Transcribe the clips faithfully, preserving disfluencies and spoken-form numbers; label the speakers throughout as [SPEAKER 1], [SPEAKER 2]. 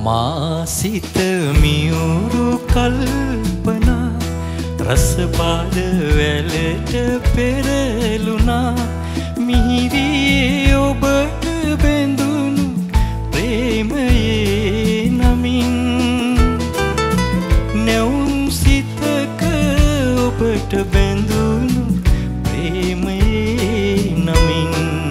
[SPEAKER 1] මාසිත මියුරු කල්පනා රසපාද වැලට පෙරළුණා මිහිරියේ ඔබට බැඳුණු ප්‍රේමයේ නමින් නැවුම් සිතක ඔබට බැඳුණු ප්‍රේමයේ නමින්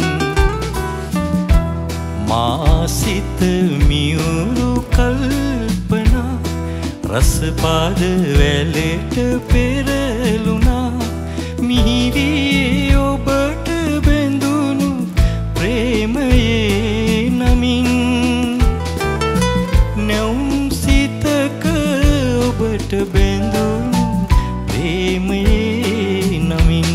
[SPEAKER 1] මාසිත මියුරු කල්පනා රසපාද වැලට පෙරළුණා මිහිරියේ ඔබට බැඳුණු ප්‍රේමයේ නමින් නැවුම් සිතක ඔබට බැඳුණු ප්‍රේමයේ නමින්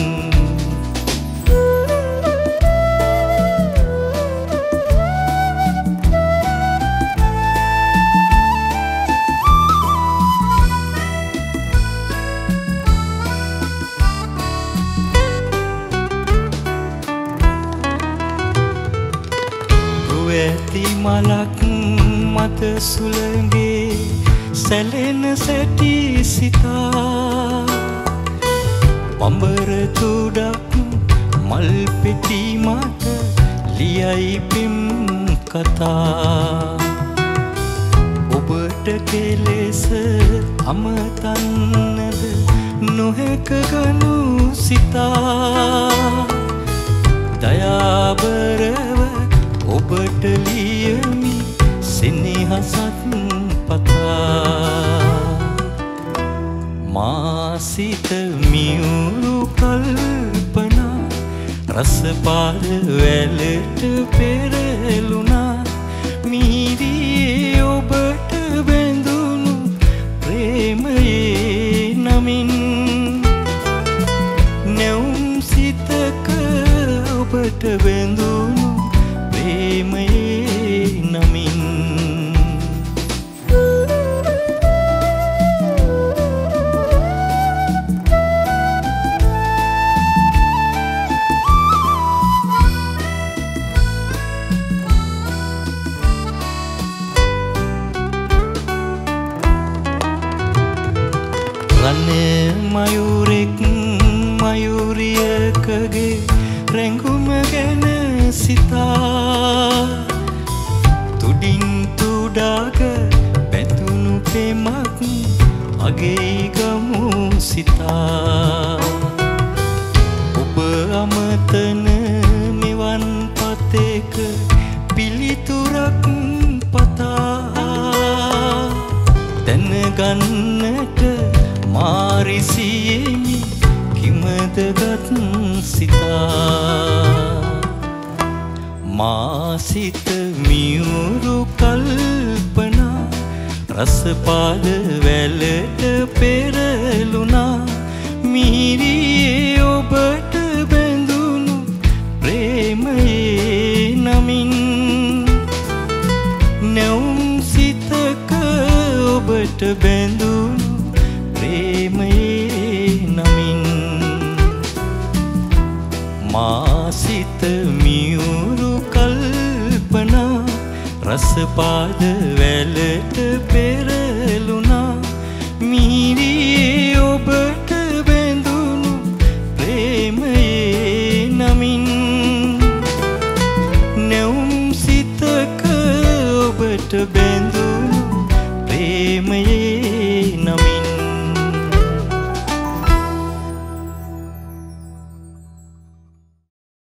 [SPEAKER 1] ඇති මලක් මත සුළඟේ සැලෙන සැටි සිතා පඹර තුඩක් මල් පෙටි මත ලියයි පිම් කතා ඔබට කෙලෙස අමතන්නද නොහැක ගනු සිතා දයාබරව ඔබට ලියමි සෙනෙහසත් පතා මාසිත මියුරු කල්පනා රසපාද වැලට පෙරළුණා මිහිරියේ ඔබට බැඳුණු ප්‍රේමයේ නමින් නැවුම් සිතක ඔබට බැඳුණු ප්‍රේමයේ නමින් රණ මයුරෙක් මයුරියකගේ රැඟුම ගැන සිතා තුඩින් තුඩාක පැතුණු පෙමක් අගේ ගමු සිතා ඔබ අමතන මෙවන් පතේක පිළිතුරක් පතා දැනගන්නට මාරිසියෙමි කිමදගත් සිතා මාසිත මියුරු කල්පනා රසපාද වැලට පෙරළුණා මිහිරියේ ඔබට බැඳුණු ප්‍රේමයේ නමින් නැවුම් සිතක ඔබට බැඳුණු ප්‍රේමයේ නමින් මාසිත මියුරු කල්පනා රසපාද වැලට පෙරළුණා මිහිරියේ ඔබ